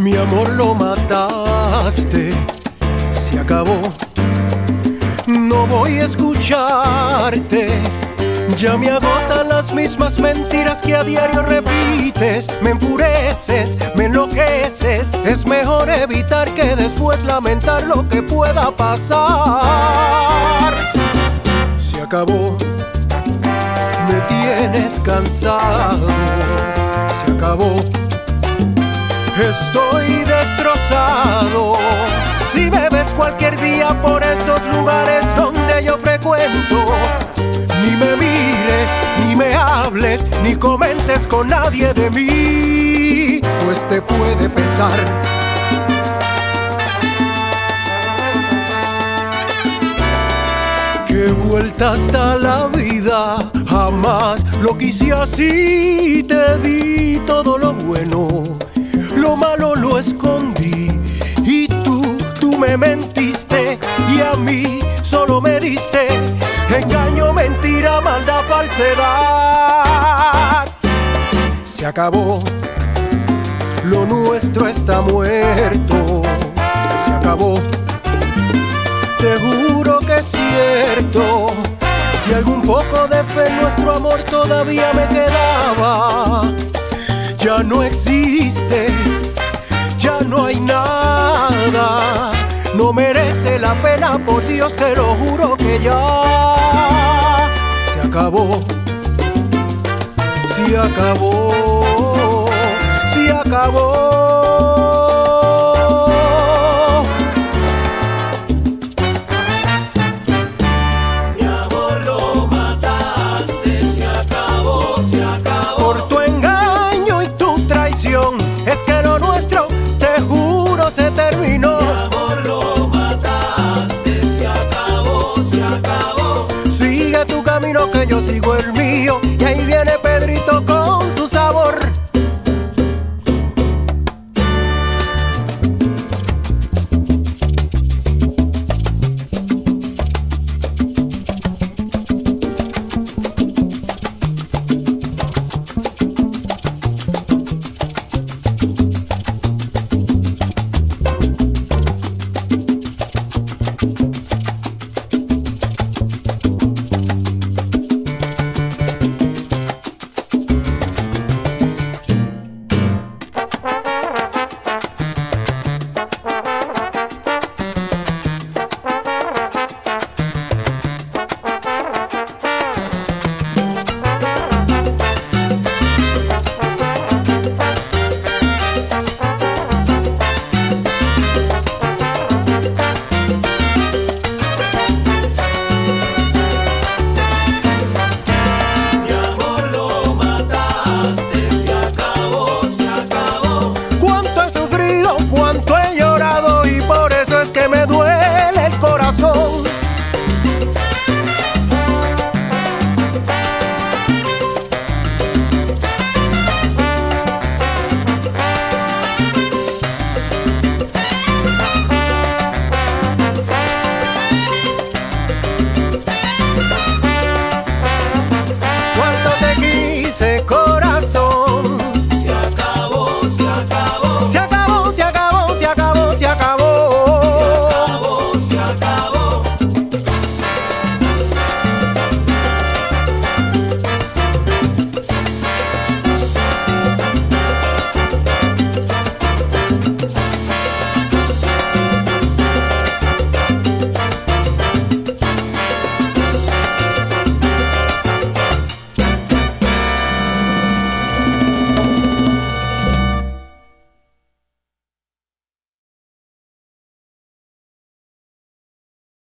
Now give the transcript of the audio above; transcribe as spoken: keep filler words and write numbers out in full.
Mi amor, lo mataste, se acabó. No voy a escucharte. Ya me agotan las mismas mentiras que a diario repites. Me enfureces, me enloqueces. Es mejor evitar que después lamentar lo que pueda pasar. Se acabó, me tienes cansado. Se acabó, estoy destrozado. Si me ves cualquier día por esos lugares donde yo frecuento, ni me mires, ni me hables, ni comentes con nadie de mí, pues te puede pesar. Qué vuelta hasta la vida, jamás lo quise así. Te di todo lo bueno, lo malo lo escondí. Y tú, tú me mentiste y a mí solo me diste engaño, mentira, maldad, falsedad. Se acabó, lo nuestro está muerto. Se acabó, te juro que es cierto. Si algún poco de fe en nuestro amor todavía me quedaba, ya no existe, ya no hay nada. No merece la pena, por Dios te lo juro que ya se acabó, se acabó, se acabó. Mi amor, lo mataste, se acabó, se acabó. Por tu engaño y tu traición, es que